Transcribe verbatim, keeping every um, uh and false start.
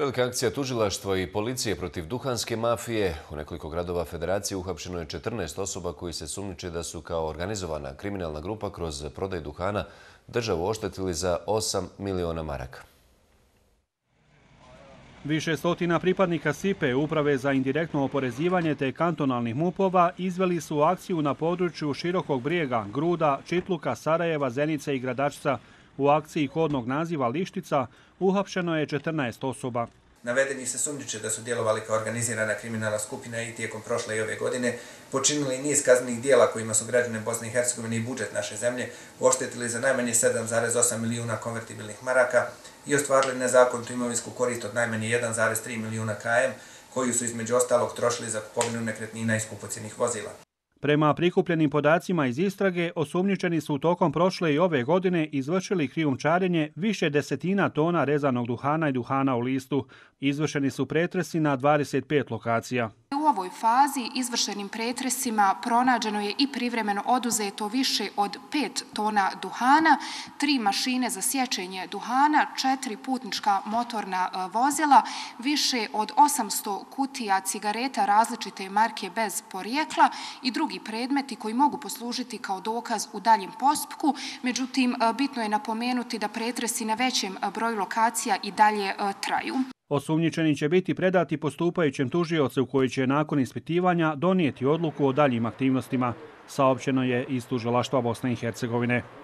Velika akcija tužilaštva i policije protiv duhanske mafije. U nekoliko gradova Federacije uhapšeno je četrnaest osoba koji se sumnjiče da su kao organizovana kriminalna grupa kroz prodaju duhana državu oštetili za osam miliona maraka. Više stotina pripadnika SIPE, Uprave za indirektno oporezivanje te kantonalnih mupova, izveli su akciju na području Širokog Brijega, Gruda, Čitluka, Sarajeva, Zenice i Gradačca. U akciji kodnog naziva Lištica uhapšeno je četrnaest osoba. Navedeni se sumnjiče da su djelovali kao organizirana kriminalna skupina i tijekom prošle i ove godine počinili niz kaznenih dijela kojima su građane Bosne i Hercegovine i budžet naše zemlje oštetili za najmanje sedam zarez osam milijuna konvertibilnih maraka i ostvarili nezakonitu imovinsku korist od najmanje jedan zarez tri milijuna km, koju su između ostalog trošili za kupovinu nekretnina i skupocjenih vozila. Prema prikupljenim podacima iz istrage, osumnjičeni su tokom prošle i ove godine izvršili krijumčarenje više desetina tona rezanog duhana i duhana u listu. Izvršeni su pretresi na dvadeset pet lokacija. U ovoj fazi izvršenim pretresima pronađeno je i privremeno oduzeto više od pet tona duhana, tri mašine za sječenje duhana, četiri putnička motorna vozila, više od osamsto kutija cigareta različite marke bez porijekla i drugi predmeti koji mogu poslužiti kao dokaz u daljem postupku. Međutim, bitno je napomenuti da pretresi na većem broju lokacija i dalje traju. Osumnjičeni će biti predati postupajućem tužiocu koji će nakon ispitivanja donijeti odluku o daljim aktivnostima, saopćeno je iz Tužilaštva Bosne i Hercegovine.